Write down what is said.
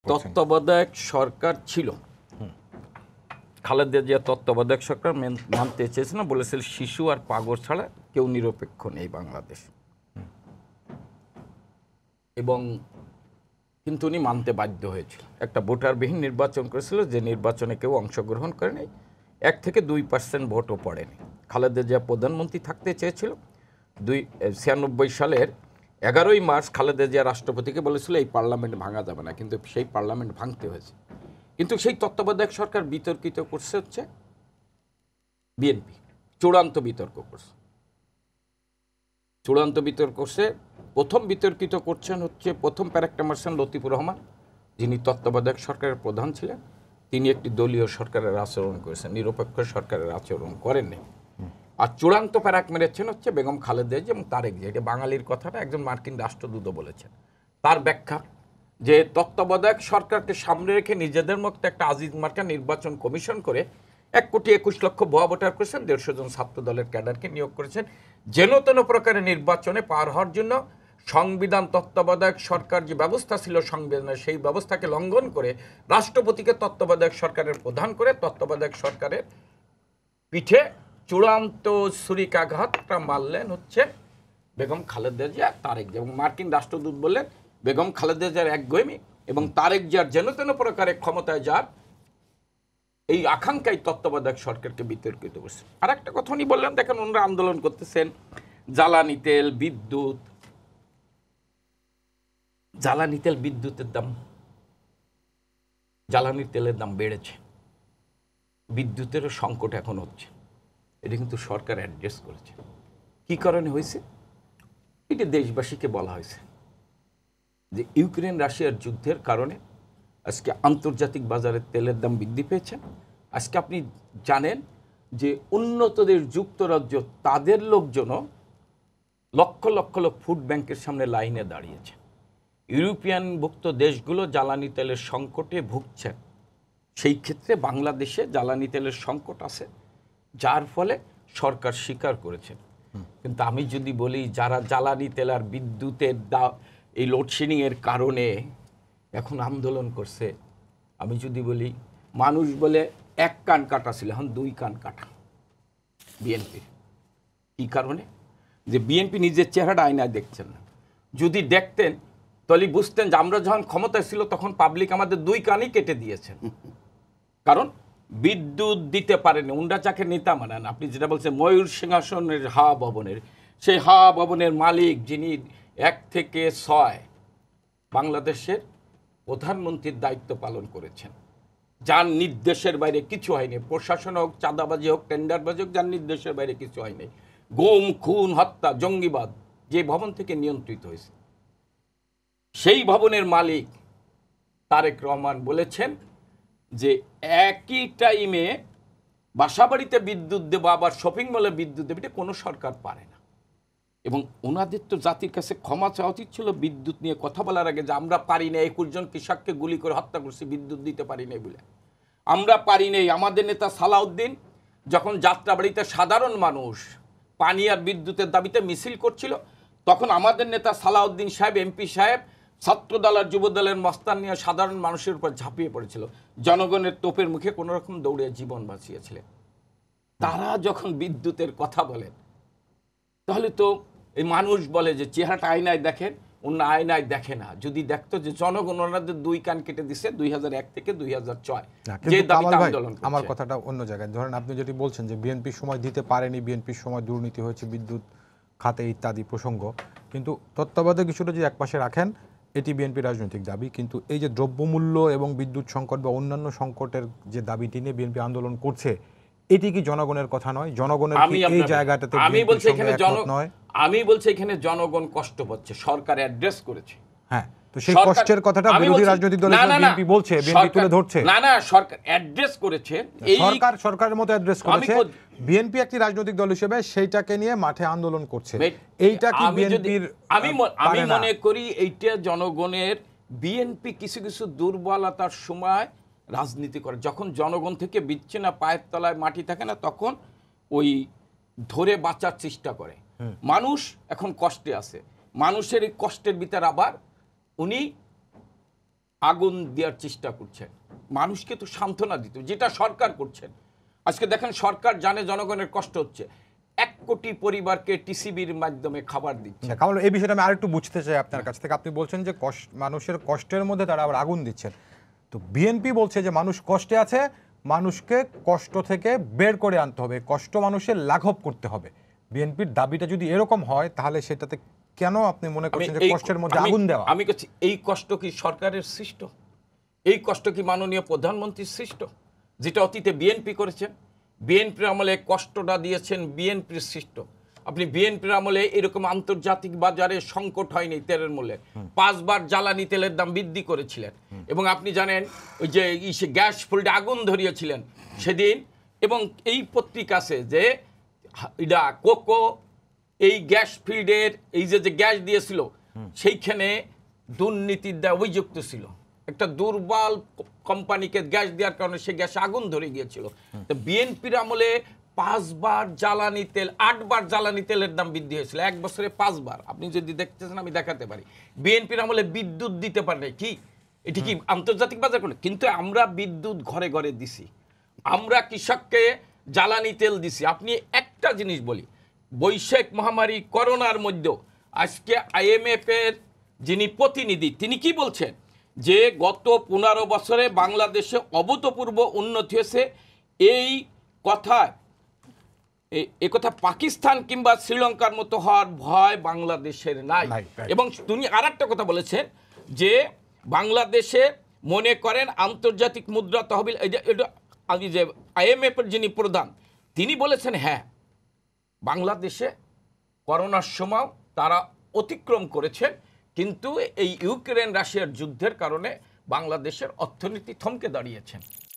করছেন? তত্ত্বাবধায়ক সরকার ছিল, খালেদা জিয়া তত্ত্বাবধায়ক সরকার মানতে চেয়েছে না, বলেছিল শিশু আর পাগল ছাড়া কেউ নিরপেক্ষ নেই বাংলাদেশ, এবং কিন্তু উনি মানতে বাধ্য হয়েছিল। একটা ভোটারবিহীন নির্বাচন করেছিল, যে নির্বাচনে কেউ অংশগ্রহণ করেনি, 1-2% ভোটও পড়েনি। খালেদা জিয়া প্রধানমন্ত্রী থাকতে চেয়েছিল। 1996 সালের 11ই মার্চ খালেদা জিয়া রাষ্ট্রপতিকে বলেছিল এই পার্লামেন্ট ভাঙা যাবে না, কিন্তু সেই পার্লামেন্ট ভাঙতে হয়েছে। কিন্তু সেই তত্ত্বাবধায়ক সরকার বিতর্কিত করছে হচ্ছে বিএনপি, চূড়ান্ত বিতর্ক করছে। প্রথম বিতর্কিত করছেন হচ্ছে প্রথম প্যারাক্টামার্সন লতিফুর রহমান, যিনি তত্ত্বাবধায়ক সরকারের প্রধান ছিলেন। তিনি একটি দলীয় সরকারের আচরণ করেছেন, নিরপেক্ষ সরকারের আচরণ করেননি। আর চূড়ান্ত প্যারাক মেরেছেন হচ্ছে বেগম খালেদা জিয়া এবং তারেক জিয়া। এটা বাঙালির কথাটা একজন মার্কিন রাষ্ট্রদূতও বলেছেন। তার ব্যাখ্যা যে তত্ত্বাবধায়ক সরকারকে সামনে রেখে নিজেদের মধ্যে একটা আজিজ মার্কা নির্বাচন কমিশন করে 1,21,00,000 ভুয়া ভোটার করেছেন, 150 জন ছাত্র দলের ক্যাডারকে নিয়োগ করেছেন যেন তেন প্রকারের নির্বাচনে পার হওয়ার জন্য। সংবিধান তত্ত্বাবধায়ক সরকার যে ব্যবস্থা ছিল সংবিধানের, সেই ব্যবস্থাকে লঙ্ঘন করে রাষ্ট্রপতিকে তত্ত্বাবধায়ক সরকারের প্রধান করে তত্ত্বাবধায়ক সরকারের পিঠে চূড়ান্ত ছুরিকাঘাতটা মারলেন হচ্ছে বেগম খালেদা জিয়া, তারেক জিয়া। এবং মার্কিন রাষ্ট্রদূত বললেন বেগম খালেদা জিয়ার একগুঁয়েমি এবং তারেক জিয়ার যেন তেন প্রকারে ক্ষমতায় যার এই আকাঙ্ক্ষায় তত্ত্বাবধায়ক সরকারকে বিতর্কিত করছে। আর একটা কথা উনি বললেন, দেখেন ওনারা আন্দোলন করতেছেন জ্বালানি তেল বিদ্যুতের দাম, জ্বালানি তেলের দাম বেড়েছে, বিদ্যুতেরও সংকট এখন হচ্ছে। এটা কিন্তু সরকার অ্যাড্রেস করেছে। কি কারণে হয়েছে? এটা দেশবাসীকে বলা হয়েছে যে ইউক্রেন রাশিয়ার যুদ্ধের কারণে আজকে আন্তর্জাতিক বাজারে তেলের দাম বৃদ্ধি পেয়েছে। আজকে আপনি জানেন যে উন্নত দেশ যুক্তরাজ্য, তাদের লোকজনও লক্ষ লক্ষ লোক ফুড ব্যাংকের সামনে লাইনে দাঁড়িয়েছে। ইউরোপিয়ানভুক্ত দেশগুলো জ্বালানি তেলের সংকটে ভুগছে। সেই ক্ষেত্রে বাংলাদেশে জ্বালানি তেলের সংকট আছে, যার ফলে সরকার স্বীকার করেছে। কিন্তু আমি যদি বলি যারা জ্বালানি তেল আর বিদ্যুতের এই লোডশেডিংয়ের কারণে এখন আন্দোলন করছে, আমি যদি বলি মানুষ বলে এক কান কাটা ছিল, এখন 2 কান কাটা বিএনপির। কি কারণে? যে বিএনপি নিজের চেহারাটা আয়নায় দেখছেন না। যদি দেখতেন তাহলে বুঝতেন যে আমরা যখন ক্ষমতায় ছিল তখন পাবলিক আমাদের 2 কানই কেটে দিয়েছেন। কারণ বিদ্যুৎ দিতে পারেনি, উন্ডা চাকে নেতা মানান। আপনি যেটা বলছেন ময়ূর সিংহাসনের হাওয়া ভবনের, সেই হাওয়া ভবনের মালিক যিনি 1 থেকে 6 বাংলাদেশের প্রধানমন্ত্রীর দায়িত্ব পালন করেছেন, যার নির্দেশের বাইরে কিছু হয়নি। প্রশাসন হোক, চাঁদাবাজি হোক, টেন্ডারবাজি হোক, যার নির্দেশের বাইরে কিছু হয়নি। গুম, খুন, হত্যা, জঙ্গিবাদ যে ভবন থেকে নিয়ন্ত্রিত হয়েছে, সেই ভবনের মালিক তারেক রহমান বলেছেন যে একই টাইমে বাসাবাড়িতে বিদ্যুৎ দেব আবার শপিং মলে বিদ্যুৎ দেবে, এটা কোনো সরকার পারে না। এবং ওনাদের তো জাতির কাছে ক্ষমা চাওয়া উচিত ছিল বিদ্যুৎ নিয়ে কথা বলার আগে, যে আমরা পারি না, 21 জন কৃষককে গুলি করে হত্যা করছি বিদ্যুৎ দিতে পারি না বলে। আমরা পারি নেই। আমাদের নেতা সালাউদ্দিন যখন যাত্রাবাড়িতে সাধারণ মানুষ পানি আর বিদ্যুতের দাবিতে মিছিল করছিল, তখন আমাদের নেতা সালাউদ্দিন সাহেব, এমপি সাহেব, ছাত্রদল আর যুবদলের মস্তান নিয়ে সাধারণ মানুষের উপর ঝাঁপিয়ে পড়েছিল, জনগণের তোপের মুখে কোনো রকম দৌড়ে জীবন বাঁচিয়েছিলেন। তারা যখন বিদ্যুতের কথা বলেন, তাহলে তো এই মানুষ বলে যে চেহারাটা আয়নায় দেখেন, অন্য আয়নায় দেখে না। যদি দেখতো যে জনগণ ওনাদের 2 কান কেটে দিচ্ছে 2001 থেকে 2006 যে দাবিতে আন্দোলন করছে। আমার কথাটা অন্য জায়গায়। ধরেন আপনি যদি বলছেন যে বিএনপি সময় দিতে পারেনি, বিএনপির সময় দুর্নীতি হয়েছে বিদ্যুৎ খাতে ইত্যাদি প্রসঙ্গ, কিন্তু তত্ত্বাবধায়ক কিছুটা যদি একপাশে রাখেন, এটি বিএনপি রাজনৈতিক দাবি। কিন্তু এই যে দ্রব্যমূল্য এবং বিদ্যুৎ সংকট বা অন্যান্য সংকটের যে দাবিটি নিয়ে বিএনপি আন্দোলন করছে, এটি কি জনগণের কথা নয়? জনগণের এই জায়গাটাতে আমি বলছি এখানে জনগণ কষ্ট পাচ্ছে, সরকার অ্যাড্রেস করেছে। হ্যাঁ, তো সেই কষ্টের কথাটা বিরোধী রাজনৈতিক দল বিএনপি বলছে, বিএনপি তুলে ধরছে। না, সরকার অ্যাড্রেস করেছে। সরকারের মতো অ্যাড্রেস করেছে। বিএনপি একটি রাজনৈতিক দল হিসেবে সেইটাকে নিয়ে মাঠে আন্দোলন করছে। এইটা কি বিএনপির? আমি মনে করি এইটা জনগণের, বিএনপি কিছু কিছু দুর্বলতার সময় রাজনীতি করে। যখন জনগণ থেকে বিচ্ছে না, পায়ের তলায় মাটি থাকে না, তখন ওই ধরে বাঁচার চেষ্টা করে। মানুষ এখন কষ্টে আছে, মানুষের এই কষ্টের ভিতরে আবার উনি আগুন দেওয়ার চেষ্টা করছেন, মানুষকে তো সান্ত্বনা দিত, যেটা সরকার করছেন। আজকে দেখেন সরকার জানে জনগণের কষ্ট হচ্ছে, 1 কোটি পরিবারকে টিসিবির মাধ্যমে খাবার দিচ্ছে। কামাল, এই বিষয়টা আমি আরেকটু বুঝতে চাই আপনার কাছ থেকে। আপনি বলছেন যে মানুষের কষ্টের মধ্যে তারা আবার আগুন দিচ্ছেন, তো বিএনপি বলছে যে মানুষ কষ্টে আছে, মানুষকে কষ্ট থেকে বের করে আনতে হবে, কষ্ট মানুষের লাঘব করতে হবে। বিএনপির দাবিটা যদি এরকম হয় তাহলে সেটাতে কেন আপনি মনে করছেন যে কষ্টের মধ্যে আগুন দেওয়া? আমি বলছি এই কষ্ট কি সরকারের সৃষ্ট? এই কষ্ট কি মাননীয় প্রধানমন্ত্রীর সৃষ্ট, যেটা অতীতে বিএনপি করেছেন? বিএনপির আমলে কষ্টটা দিয়েছেন বিএনপির সৃষ্ট। আপনি বিএনপির আমলে এরকম আন্তর্জাতিক বাজারে সংকট হয়নি তেলের মূল্যে, 5 বার জ্বালানি তেলের দাম বৃদ্ধি করেছিলেন, এবং আপনি জানেন ওই যে গ্যাস ফিল্ডে আগুন ধরিয়েছিলেন সেদিন। এবং এই পত্রিকা আছে যে এটা কোকো এই গ্যাস ফিল্ডের এই যে গ্যাস দিয়েছিল সেইখানে দুর্নীতির দ্বারা অভিযুক্ত ছিল। একটা দুর্বল কোম্পানিকে গ্যাস দেওয়ার কারণে সে গ্যাসে আগুন ধরে গিয়েছিল। তো বিএনপির আমলে 5 বার জ্বালানি তেল, 8 বার জ্বালানি তেলের দাম বৃদ্ধি হয়েছিল, 1 বছরে 5 বার। আপনি যদি দেখতেছেন আমি দেখাতে পারি। বিএনপির আমলে বিদ্যুৎ দিতে পারে নাই, কি এটি কি আন্তর্জাতিক বাজার করে? কিন্তু আমরা বিদ্যুৎ ঘরে ঘরে দিছি, আমরা কৃষককে জ্বালানি তেল দিছি। আপনি একটা জিনিস বলি, বৈশ্বিক মহামারী করোনার মধ্যেও আজকে IMF এর যিনি প্রতিনিধি তিনি কি বলছেন যে গত 15 বছরে বাংলাদেশে অভূতপূর্ব উন্নতি হয়েছে। এই কথা পাকিস্তান কিংবা শ্রীলঙ্কার মতো হওয়ার ভয় বাংলাদেশের নাই। এবং তিনি আরেকটা কথা বলেছেন যে বাংলাদেশে মনে করেন আন্তর্জাতিক মুদ্রা তহবিল, আমি যে IMF এর যিনি প্রধান তিনি বলেছেন হ্যাঁ বাংলাদেশে করোনার সময় তারা অতিক্রম করেছেন, কিন্তু এই ইউক্রেন রাশিয়ার যুদ্ধের কারণে বাংলাদেশের অর্থনীতি থমকে দাঁড়িয়েছেন।